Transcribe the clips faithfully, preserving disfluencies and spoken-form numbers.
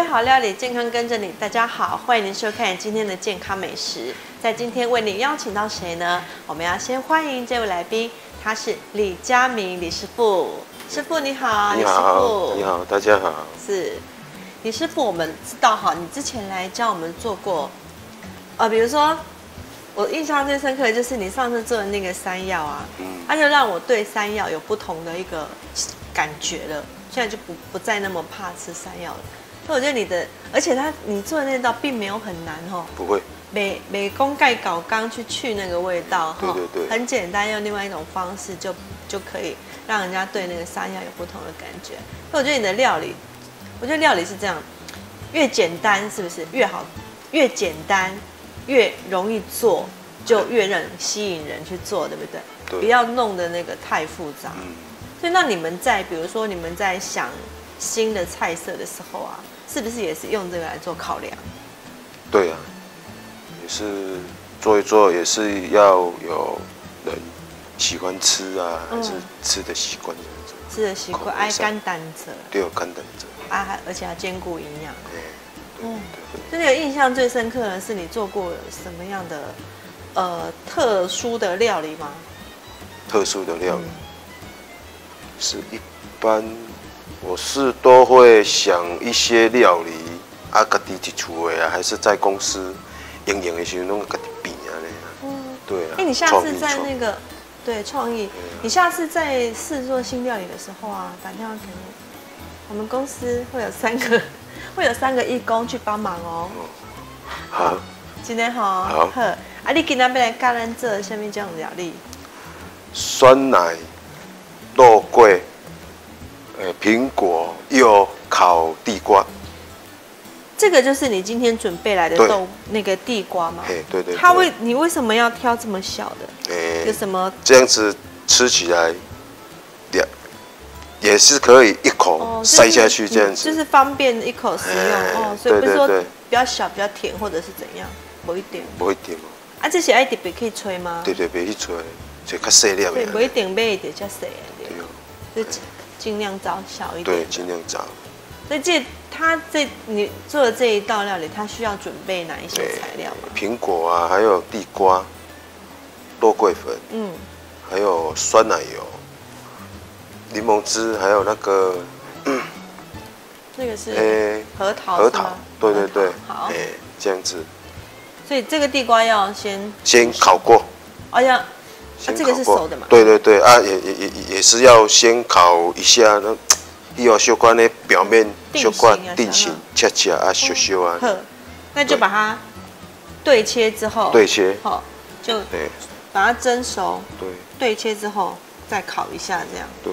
好料理，健康跟着你。大家好，欢迎您收看今天的健康美食。在今天为您邀请到谁呢？我们要先欢迎这位来宾，他是李佳明李师傅。师傅你好， 你好，你好，大家好。 是李师傅，我们知道哈，你之前来教我们做过，呃，比如说我印象最深刻的就是你上次做的那个山药啊，嗯，它就让我对山药有不同的一个感觉了。现在就不不再那么怕吃山药了。所以我觉得你的，而且它你做的那道并没有很难哦。 不会。 美美工盖搞刚去去那个味道哈， 对对对， 很简单，用另外一种方式就就可以让人家对那个山药有不同的感觉。所以我觉得你的料理，我觉得料理是这样，越简单是不是越好？越简单越容易做，就越让吸引人去做，对不对？ 对。 不要弄得那个太复杂。 嗯。 所以那你们在比如说你们在想新的菜色的时候啊，是不是也是用这个来做考量？ 对啊，也是做一做，也是要有人喜欢吃啊，嗯、还是吃的习惯这样子。 吃的习惯，爱干单者。 对，有干单者。 啊，而且要兼顾营养。 对。 嗯，就那个印象最深刻的是你做过什么样的呃特殊的料理吗？ 特殊的料理。嗯，是一般，我是都会想一些料理啊，自己去厝的啊，还是在公司营业的时候弄自己变啊那样。嗯，对啊。 哎，你下次在那个对创意，你下次在试做新料理的时候啊，打电话给我，我们公司会有三个会有三个义工去帮忙哦。 好。 今天好。 好。 好，啊，你今天要来教咱做什么种料理？ 酸奶。肉桂，呃，苹果又烤地瓜， 这个就是你今天准备来的豆那个地瓜吗？ 哎，对对。 它为你为什么要挑这么小的？哎，有什么？ 这样子吃起来，也也是可以一口塞下去，这样子就是方便一口食用哦。所以不是说比较小比较甜或者是怎样，不一定。 不一定哦。 啊，这些爱特别可以吹吗？ 对对，别去吹，就较细粒的。 对，不一定买得较细的。就尽量找小一点。 对，尽量找。 所以这他这你做的这一道料理，他需要准备哪一些材料吗？ 苹果啊，还有地瓜、肉桂粉，嗯，还有酸奶油、柠檬汁，还有那个，嗯， 那个是诶核桃。 核桃，对对对。 好。 哎，这样子。 所以这个地瓜要先先烤过。 哦要。啊，这个是熟的嘛？ 对对对啊，也也也也是要先烤一下，那要小块的表面小块定型，恰恰啊，小小啊。 好，那就把它对切之后， 对切， 好，就把它蒸熟， 对， 对切之后再烤一下，这样。 对，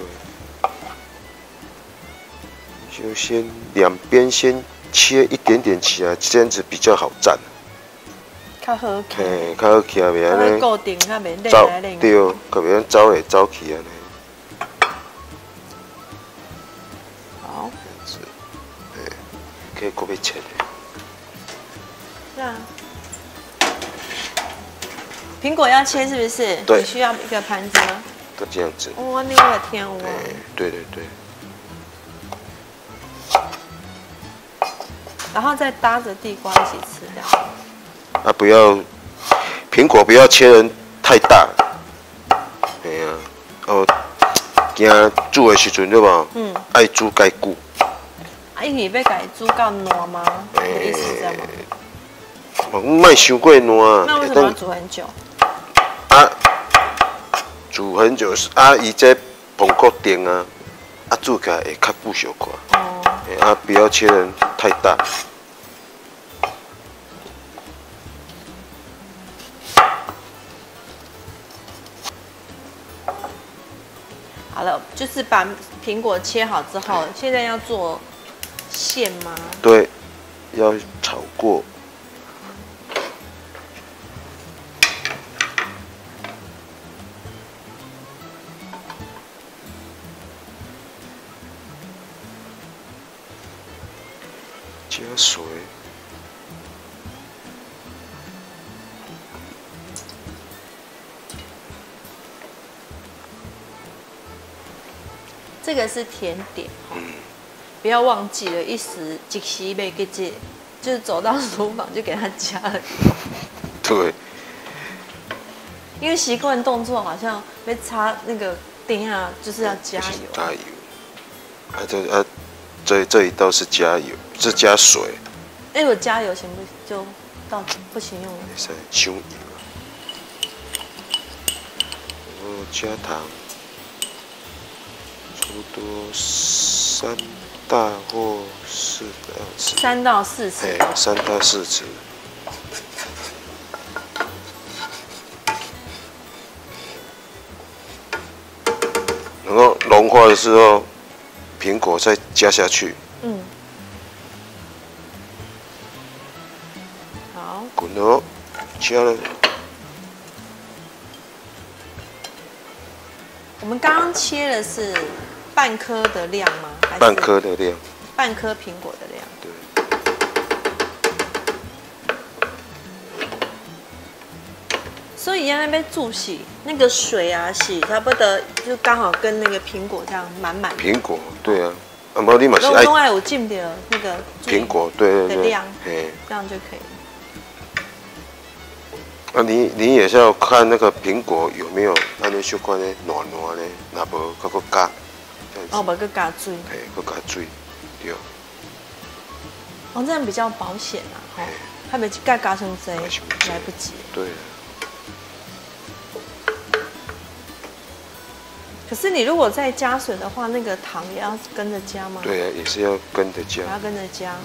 就先两边先切一点点起来，这样子比较好蘸。 较好吃， 嘿，较好吃啊，袂安尼。 固定，较袂累来累。 对，可袂走来走去安尼。 好。 是，哎，可以搁要切。 是啊。苹果要切是不是？ 对。 你需要一个盘子吗？ 就这样子。 哇，你的天哦！ 对对对。 然后再搭着地瓜一起吃掉。 啊，不要苹果不要切人太大，哎呀，哦，惊煮的时阵对吧？嗯，爱煮该久。 啊，伊是要改煮到烂吗？意思是这样吗？ 我卖伤过烂。 那为什么要煮很久？ 啊，煮很久是啊，伊这澎固定啊，啊煮起来会较不熟块。哦。啊，不要切人太大。 好了，就是把苹果切好之后，现在要做馅吗？ 对，要炒过。加水。 这个是甜点，嗯， 不要忘记了，一时即时没给这，就是走到厨房就给他加了油。 对， 因为习惯动作好像被擦那个丁啊，就是要加油。 加油。啊，这啊，这这一道是加油，是加水。 哎，我加油行不行？就到不行用了。 是香油，然后加糖，差不多三大或四大匙。 三到四匙。 哎，三到四匙。然后融化的时候，苹果再加下去。 嗯。好。 滚哦，加了。 我们刚刚切的是半颗的量吗？还是半颗的量。 半颗苹果的量。 对。 所以要那边注洗那个水啊，洗差不多就刚好跟那个苹果这样满满。 苹果，对啊，啊不，你嘛是爱。都爱有进的那个苹果，对对对。 的量， 嘿， 这样就可以。 啊，你你也是要看那个苹果有没有安尼小款的软软的，那无搁搁加。 哦，无搁加水。 嘿，搁加水，对。 哦，这样比较保险啊，吼，还没加加成这，来不及。 对。 可是你如果再加水的话，那个糖也要跟着加吗？ 对啊，也是要跟着加。 要跟着加。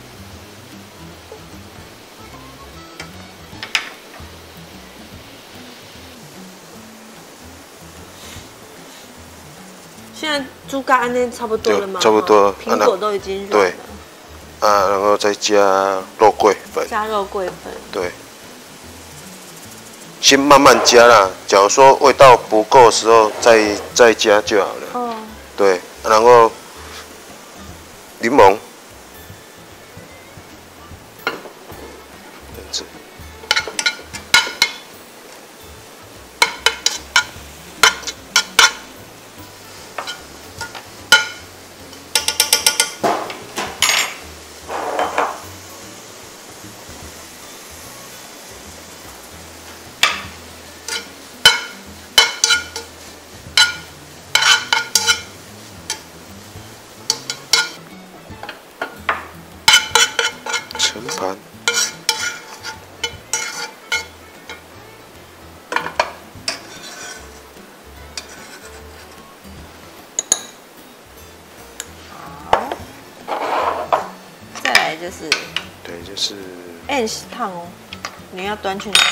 现在猪肝安那差不多了吗？ 差不多。 苹果都已经软了。 啊，然后再加肉桂粉。 加肉桂粉。 对。先慢慢加啦，假如说味道不够的时候再再加就好了。哦。对，然后柠檬，这样子。盛盘， 好，再来就是， 对，就是， 哎，是烫哦，你要端去哪？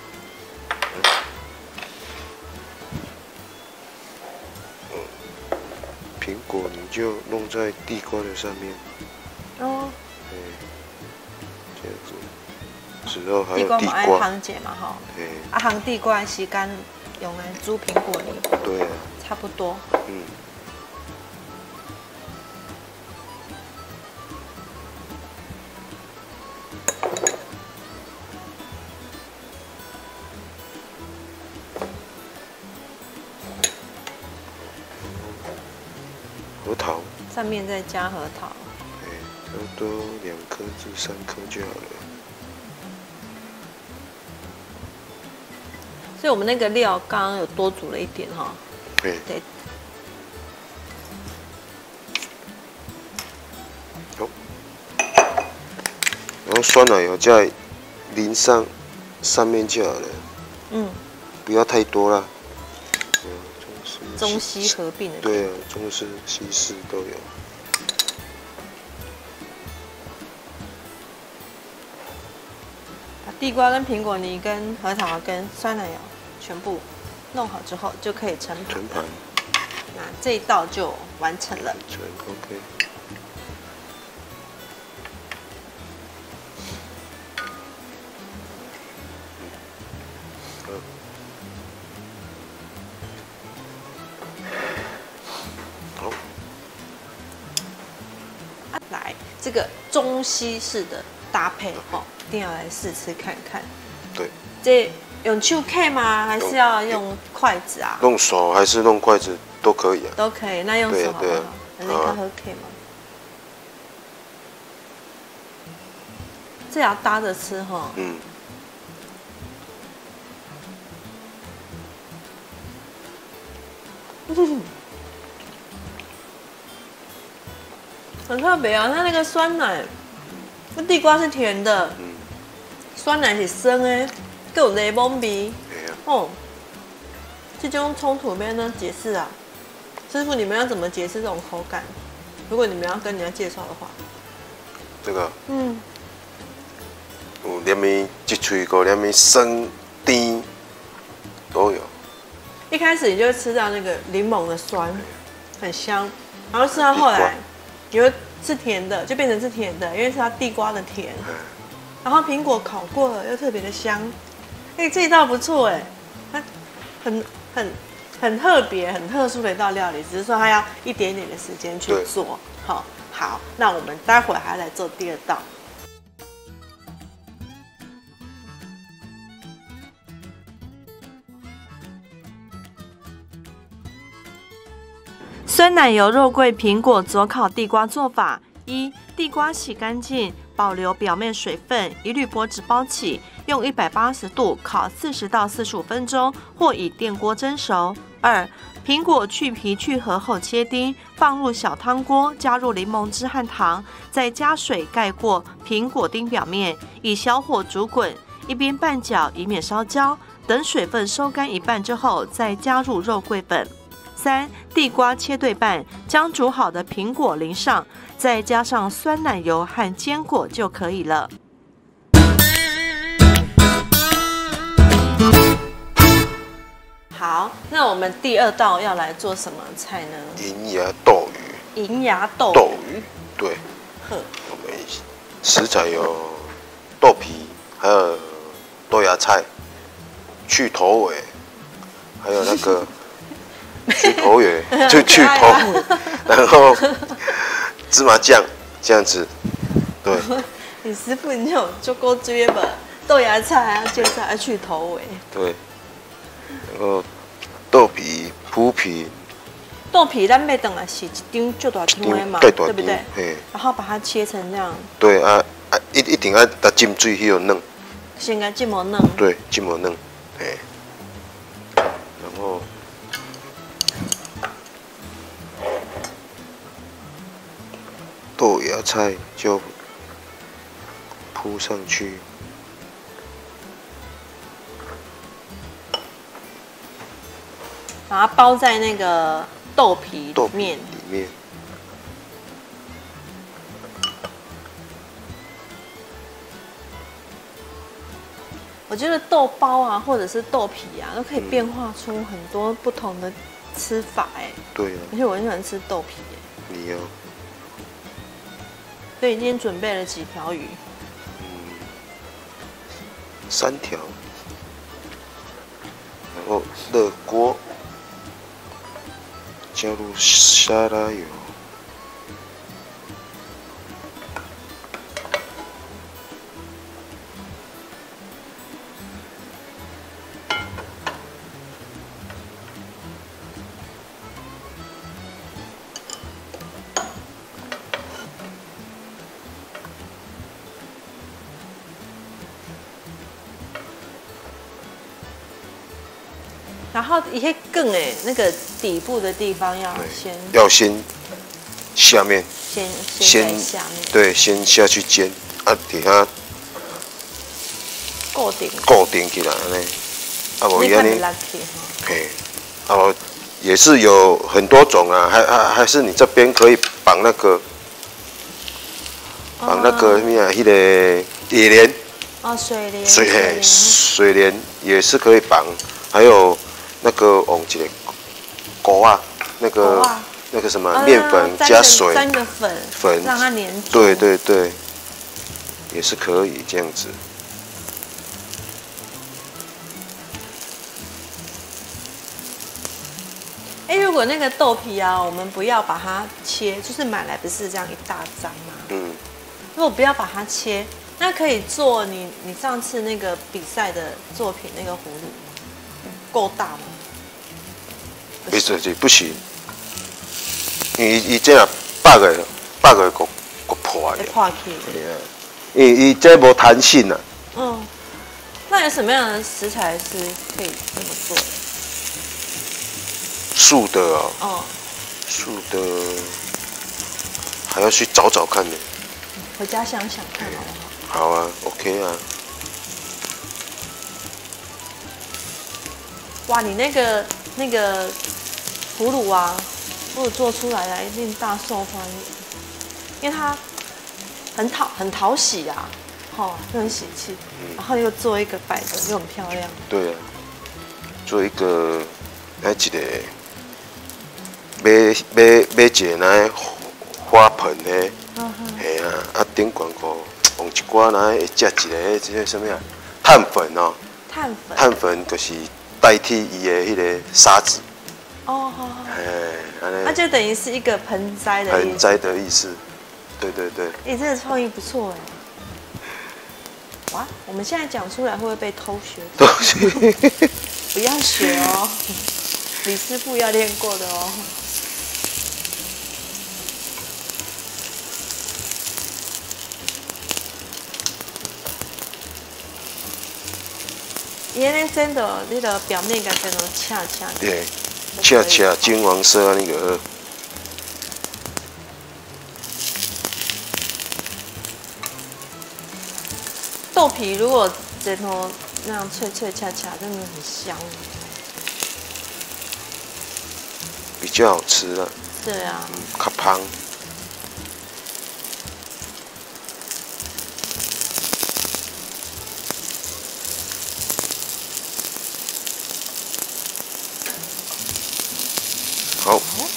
苹果你就弄在地瓜的上面。哦。对。这样子，之后还有地瓜。 行解嘛哈。对。啊，行地瓜的时间用来煮苹果泥。 对啊。 差不多。嗯。 核桃。 上面再加核桃。 对，差不多两颗至三颗就好了。 所以我们那个料刚刚有多煮了一点哈。 对。对。好。然后酸奶油再淋上上面就好了。嗯。不要太多啦。 中西合并的。 对啊，中式、西式都有。 把地瓜跟苹果泥、跟核桃跟酸奶油全部弄好之后，就可以盛盘。 盛盘。 那这一道就完成了。 成 OK。 来，这个中西式的搭配哦，一定要来试吃看看。 对。 这用手刻吗？还是要用筷子啊？ 用手还是用筷子都可以啊。 都可以，那用手好不好？那个喝 K 吗？ 这也要搭着吃哈。 嗯。 嗯，很特别啊！它那个酸奶，那地瓜是甜的，嗯、酸奶是酸的，更有柠檬味。哦，这种冲突没能解释啊！师傅，你们要怎么解释这种口感？如果你们要跟人家介绍的话， 这个， 嗯， 有连咪一喙个连咪酸甜都有。 一开始你就会吃到那个柠檬的酸，很香，然后吃到后来，你会是甜的，就变成是甜的，因为是它地瓜的甜。然后苹果烤过了，又特别的香。哎、欸，这一道不错哎，它很很很特别、很特殊的一道料理，只是说它要一点点的时间去做。好，好，那我们待会还来做第二道。酸奶油肉桂苹果佐烤地瓜做法：一、地瓜洗干净，保留表面水分，以铝箔纸包起，用一百八十度烤四十到四十五分钟，或以电锅蒸熟。二、苹果去皮去核后切丁，放入小汤锅，加入柠檬汁和糖，再加水盖过苹果丁表面，以小火煮滚，一边拌搅以免烧焦。等水分收干一半之后，再加入肉桂粉。三、地瓜切对半，将煮好的苹果淋上，再加上酸奶油和坚果就可以了。好，那我们第二道要来做什么菜呢？ 银芽豆鱼。 银芽豆豆鱼，对。 呵， 我们食材有豆皮，还有豆芽菜，去头尾，还有那个。去头尾就去头，然后芝麻酱这样子，对。 你师傅你有做过这些吧？豆芽菜啊，芥菜啊，去头尾。 对。然后豆皮铺皮。 豆皮咱买等来是一张就大张的嘛，对不对？然后把它切成这样。 对啊啊，一一定要打浸水去弄。 先该浸毛嫩。 对，浸毛嫩，哎。然后。豆芽菜就铺上去， 把它包在那个豆皮里面。 里面。 我觉得豆包啊，或者是豆皮啊，都可以变化出很多不同的吃法哎。 对啊。 而且我很喜欢吃豆皮哎。 你要。 所以今天准备了几条鱼？ 嗯，三条。然后热锅，加入沙拉油， 然后一些更哎，那个底部的地方要先要先下面先先下面对，先下去煎啊，底下固定固定起来呢，啊无伊安尼，嘿，啊也是有很多种啊，还还还是你这边可以绑那个绑那个什么啊，迄个野莲哦，水莲水嘿水莲也是可以绑，还有。那个用一个锅啊，那个那个什么面粉加水， 沾个粉， 粉让它粘住。 对对对，也是可以这样子。 哎，如果那个豆皮啊，我们不要把它切，就是买来不是这样一大张吗？嗯。如果不要把它切，那可以做你你上次那个比赛的作品那个葫芦，够大吗？ 不是，不行，因为伊这样百个百个个个破的。破去。 对啊， 伊伊这无弹性啊。 嗯，那有什么样的食材是可以这么做的？ 素的哦。 哦。 素的还要去找找看呢。 回家想想看好不好？好啊 ，OK 啊。 哇，你那个那个腐乳啊，腐乳做出来的一定大受欢迎，因为它很讨很讨喜啊，哦，又很喜气，嗯、然后又做一个摆的又很漂亮。对啊， 做一个那一个买买买一个那花盆的，嘿啊，啊顶管个用一寡那会接一个这个什么啊碳粉哦， 碳粉， 碳粉就是代替伊的迄个沙子。 哦，好好。 哎， 那就等于是一个盆栽的意思。 盆栽的意思，对对对。 哎，这个创意不错哎。哇，我们现在讲出来会不会被偷学？ 偷学？ 不要学哦，李师傅要练过的哦。因为真的，那个表面感觉都恰恰的。 对，恰恰金黄色那个。 豆皮如果枕头那样脆脆恰恰，真的很香。 比较好吃了。 对啊。 嗯，较香。好，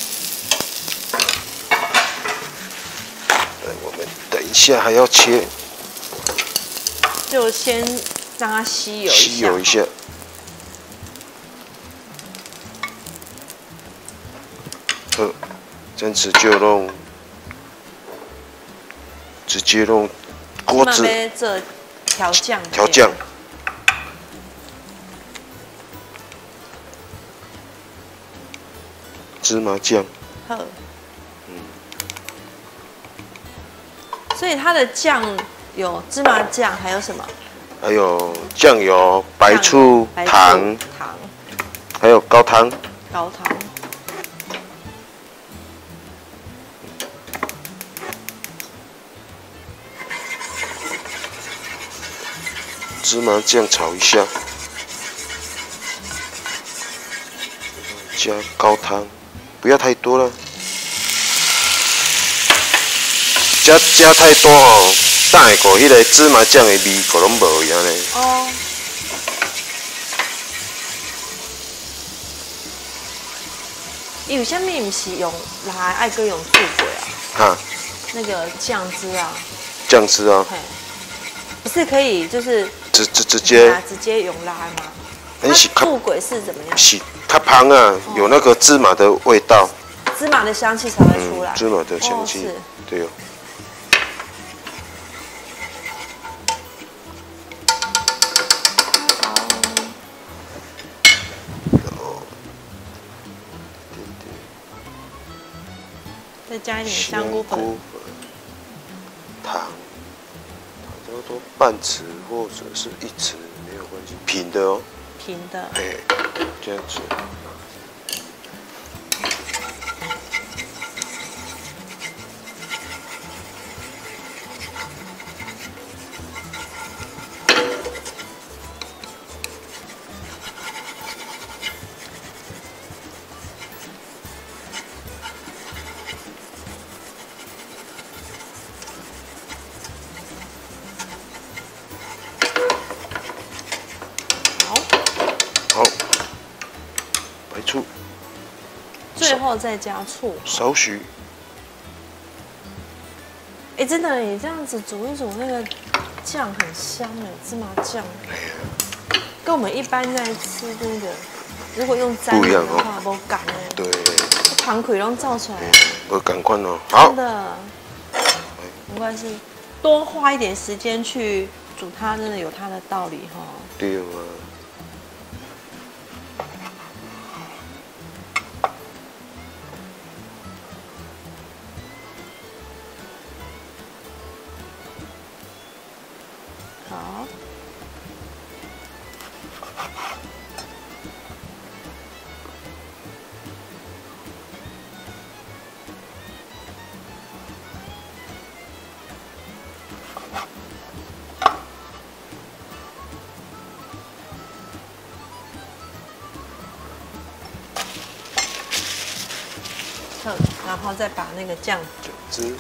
来，我们等一下还要切， 就先让它吸油一下。 吸油一下。好，这样子就弄，直接弄锅子这调酱。 调酱。芝麻酱， 好，嗯，所以它的酱有芝麻酱，还有什么？ 还有酱油、白醋、糖、 糖， 还有高汤。 高汤。 芝麻酱炒一下，加高汤。不要太多了，加加太多哦，等下个迄个芝麻酱的味个拢无样呢。哦。 伊为什么唔是用来爱搁用醋鬼啊？哈。那个酱汁啊。 酱汁啊。 不是可以就是直直直接直接用拉吗？ 它醋鬼是怎么样？ 是它香啊，有那个芝麻的味道， 芝麻的香气才会出来。 嗯、芝麻的香气，哦、对哦。 再加一点香菇粉、 糖，差不多半匙或者是一匙没有关系，平的哦。 平的。 哎，这样子。好，白醋， 最后再加醋， 少许。 哎、欸，真的，你这样子煮一煮，那个酱很香哎，芝麻酱，跟我们一般在吃那个，如果用沾的话，不干哎。 对。 糖水都造出来了。 不赶快哦，好。 真的，没关系，多花一点时间去煮它，真的有它的道理哈。 对啊。 好。然后再把那个酱酱汁，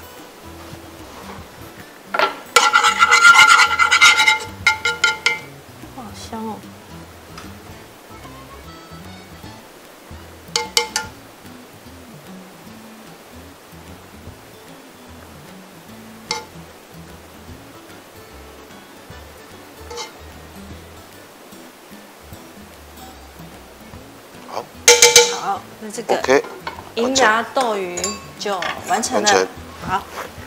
哇，好香哦！ 好， 好，那这个 OK。 银芽豆鱼就完成了。 完成好。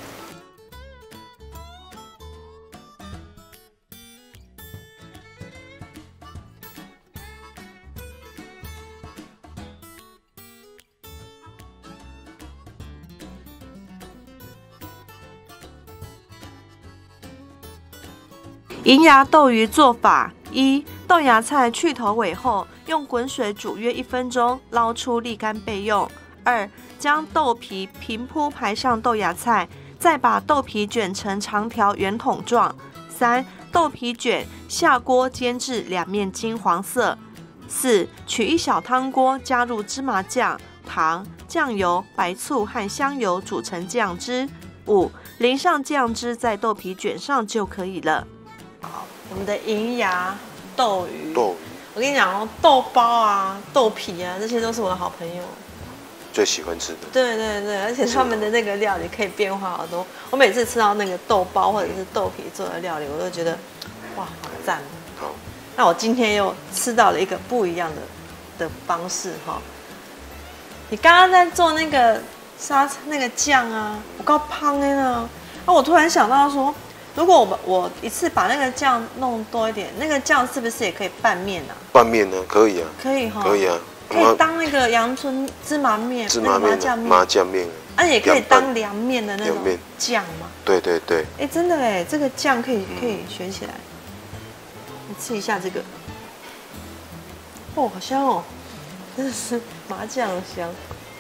银芽豆鱼做法：一、豆芽菜去头尾后，用滚水煮约一分钟，捞出沥干备用。二、将豆皮平铺排上豆芽菜，再把豆皮卷成长条圆筒状。三、豆皮卷下锅煎至两面金黄色。四、取一小汤锅，加入芝麻酱、糖、酱油、白醋和香油煮成酱汁。五、淋上酱汁在豆皮卷上就可以了。好，我们的银芽豆鱼。 豆鱼， 我跟你讲哦，豆包啊、豆皮啊，这些都是我的好朋友。 最喜欢吃的。 对对对，而且他们的那个料理可以变化好多。我每次吃到那个豆包或者是豆皮做的料理，我都觉得哇，好赞！ 好， 那我今天又吃到了一个不一样的的方式哈。你刚刚在做那个沙那个酱啊，我告胖哎呢。那我突然想到说，如果我我一次把那个酱弄多一点，那个酱是不是也可以拌面啊？ 拌面呢？可以啊。 可以哈。 可以啊。 可以当那个阳春芝麻面、 芝麻面、 酱面、 麻酱面， 啊，也可以当凉面的那种酱嘛。 对对对。 哎，真的哎，这个酱可以可以学起来。你吃一下这个，哦，好香哦，真的是麻酱香。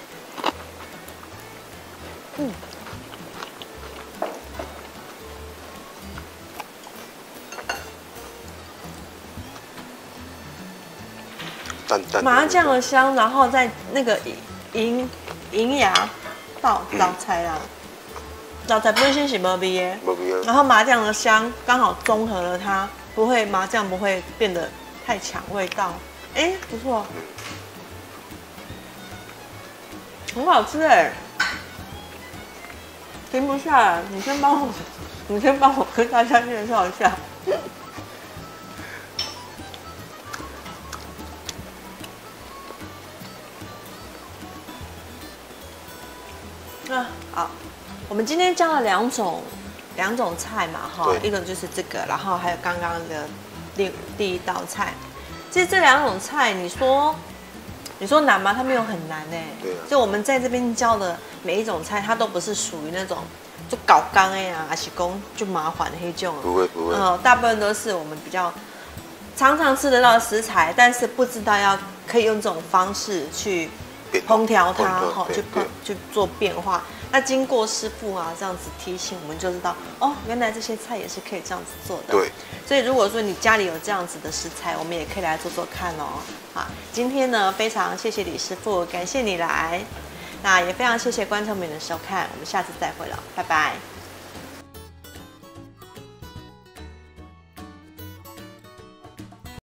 嗯。 淡淡麻酱的香，然后再那个银银芽稻稻菜啦，稻菜本身是没味的， 没味啊。 然后麻酱的香刚好综合了它，不会麻酱不会变得太抢味道，哎，不错，很好吃哎，停不下来，你先帮我，你先帮我跟大家介绍一下。啊，好，我们今天教了两种两种菜嘛，哈，一个就是这个，然后还有刚刚的第第一道菜。其实这两种菜，你说你说难吗？它没有很难哎。 对啊。 就我们在这边教的每一种菜，它都不是属于那种就搞刚哎呀，还是讲就麻烦的那种。 不会不会。 呃，大部分都是我们比较常常吃得到的食材，但是不知道要可以用这种方式去。烹调它哈，就烹就做变化。那经过师傅啊这样子提醒，我们就知道哦，原来这些菜也是可以这样子做的。 对。 所以如果说你家里有这样子的食材，我们也可以来做做看哦。好，今天呢非常谢谢李师傅，感谢你来。那也非常谢谢观众们的收看，我们下次再会了，拜拜。